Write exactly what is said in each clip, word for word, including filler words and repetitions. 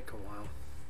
take a while.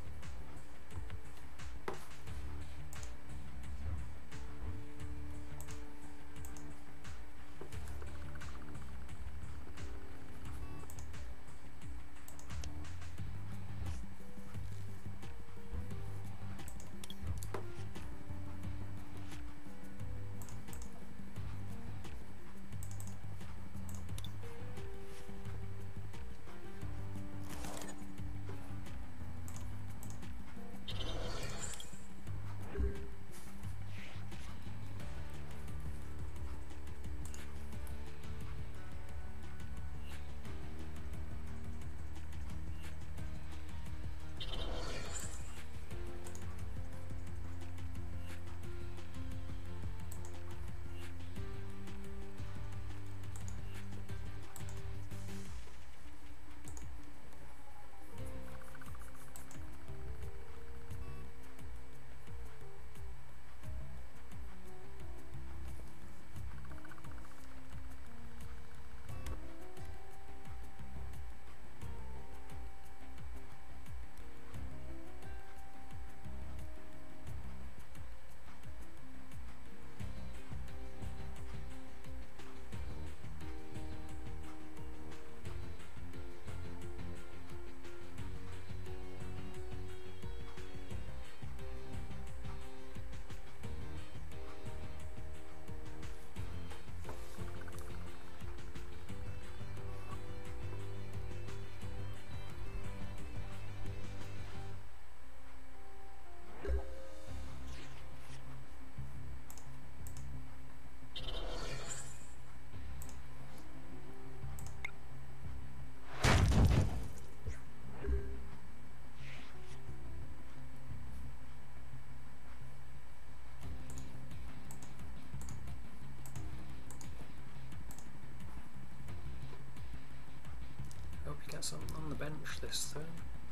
Hope you get something on the bench this turn.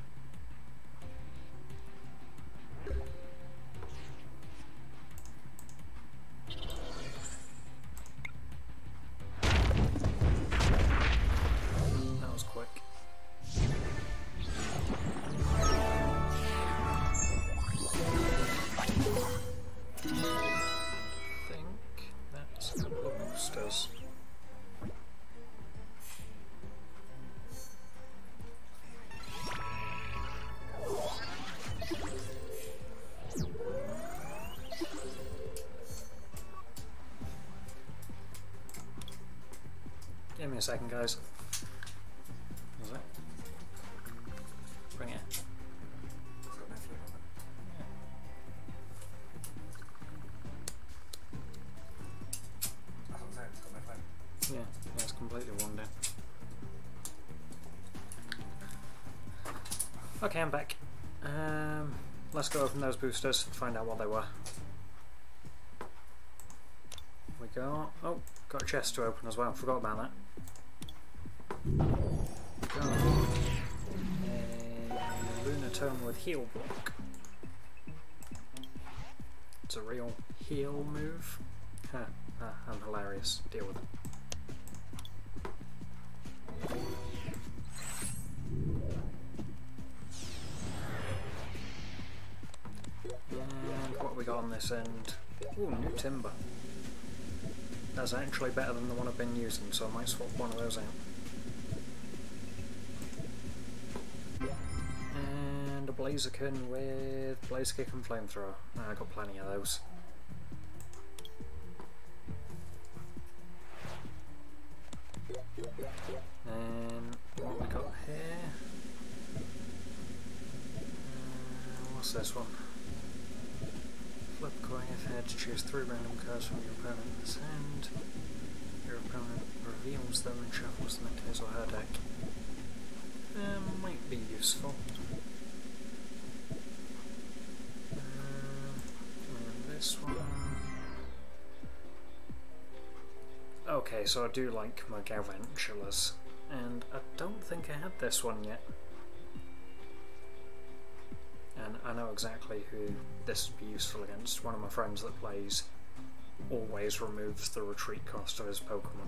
That was quick. I think that's a couple of boosters. Give me a second, guys. Is it? Bring it. It's got no flip on it. Yeah. That's what I'm saying, it's got no flip. Yeah, yeah, it's completely worn down. Okay, I'm back. Um, let's go open those boosters and find out what they were. We got... oh, got a chest to open as well. Forgot about that. Got a Lunar Tome with heal block. It's a real heal move. Huh, ah, I'm hilarious. Deal with it. And what have we got on this end? Ooh, new timber. That's actually better than the one I've been using, so I might swap one of those out. And a Blaziken with Blazikick and Flamethrower. Ah, I got plenty of those. And what we got here? Uh, what's this one? Flip a coin if head to choose three random cards from your opponent's hand. Your opponent reveals them and shuffles them into his or her deck. Um, might be useful. Uh, and this one. Okay, so I do like my Galvantulas, and I don't think I had this one yet. And I know exactly who this would be useful against. One of my friends that plays always removes the retreat cost of his Pokemon.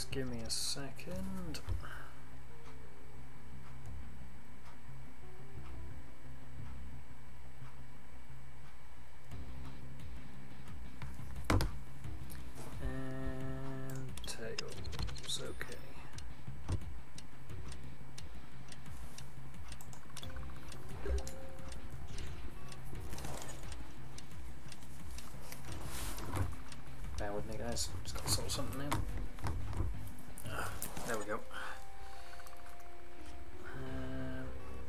Just give me a second. And tails, okay. Bear with me, guys. Just got to sort something out. Uh, there we go. Um,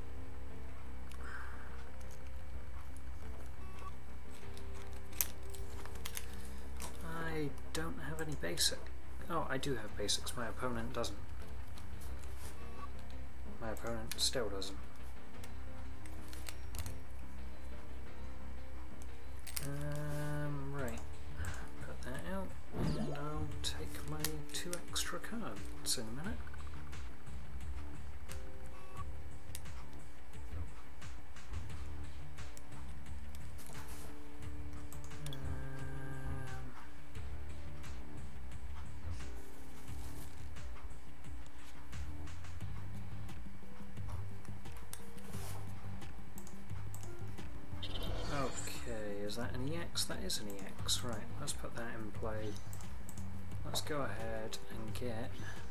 I don't have any basic. Oh, I do have basics. My opponent doesn't. My opponent still doesn't. Um, right. Put that out, and I'll take my two extra cards in a minute. Is that an E X? That is an E X. Right, let's put that in play. Let's go ahead and get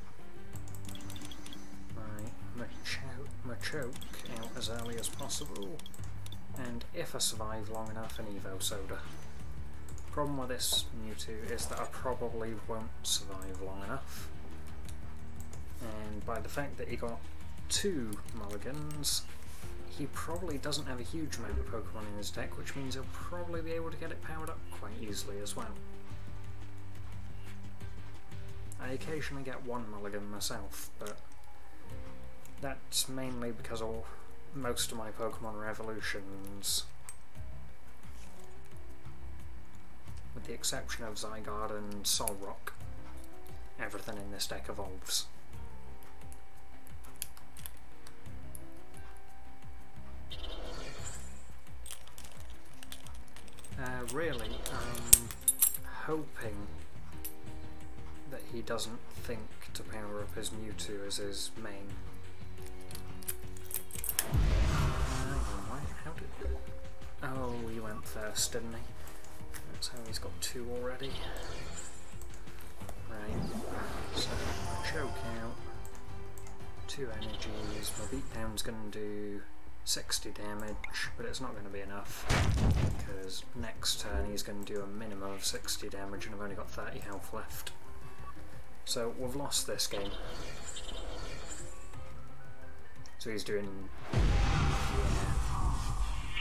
my Machoke, Machoke out as early as possible. And if I survive long enough, an Evo Soda. Problem with this Mewtwo is that I probably won't survive long enough. And by the fact that he got two mulligans, he probably doesn't have a huge amount of Pokemon in his deck, which means he'll probably be able to get it powered up quite easily as well. I occasionally get one mulligan myself, but that's mainly because all, most of my Pokemon are evolutions, with the exception of Zygarde and Solrock. Everything in this deck evolves. Uh, really, I'm hoping that he doesn't think to power up his Mewtwo as his main. Hang on, why? How did... Oh, he went first, didn't he? That's how he's got two already. Right, so choke out, two energies, my beatdown's going to do sixty damage, but it's not going to be enough because next turn he's going to do a minimum of sixty damage and I've only got thirty health left. So we've lost this game. So he's doing...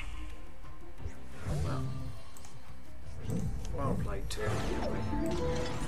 Well, well played too.